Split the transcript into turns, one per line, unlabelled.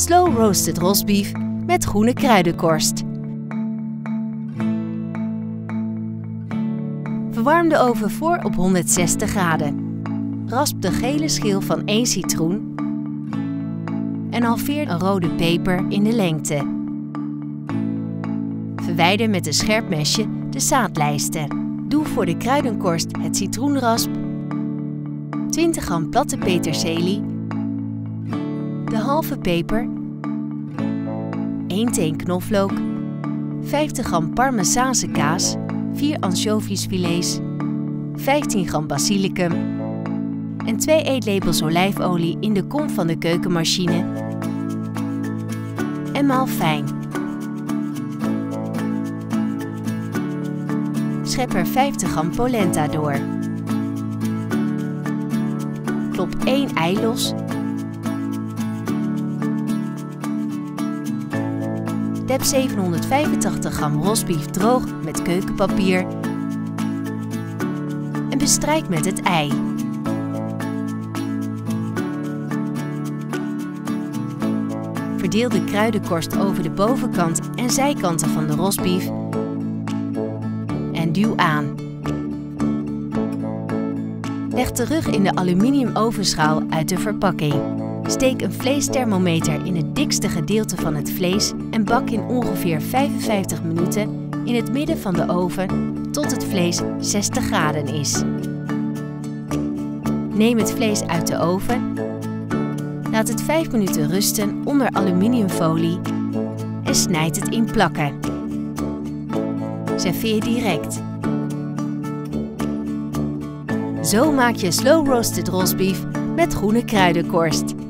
slow roasted roastbeef met groene kruidenkorst. Verwarm de oven voor op 160 graden. Rasp de gele schil van 1 citroen en halveer een rode peper in de lengte. Verwijder met een scherp mesje de zaadlijsten. Doe voor de kruidenkorst het citroenrasp, 20 gram platte peterselie, de halve peper, 1 teen knoflook, 50 gram parmezaanse kaas, 4 ansjovisfilets, 15 gram basilicum en 2 eetlepels olijfolie in de kom van de keukenmachine en maal fijn. Schep er 50 gram polenta door. Klop 1 ei los. Dep 785 gram roastbeef droog met keukenpapier en bestrijk met het ei. Verdeel de kruidenkorst over de bovenkant en zijkanten van de roastbeef en duw aan. Leg de rug in de aluminium ovenschaal uit de verpakking. Steek een vleesthermometer in het dikste gedeelte van het vlees en bak in ongeveer 55 minuten in het midden van de oven tot het vlees 60 graden is. Neem het vlees uit de oven, laat het 5 minuten rusten onder aluminiumfolie en snijd het in plakken. Serveer direct. Zo maak je slow roasted roastbeef met groene kruidenkorst.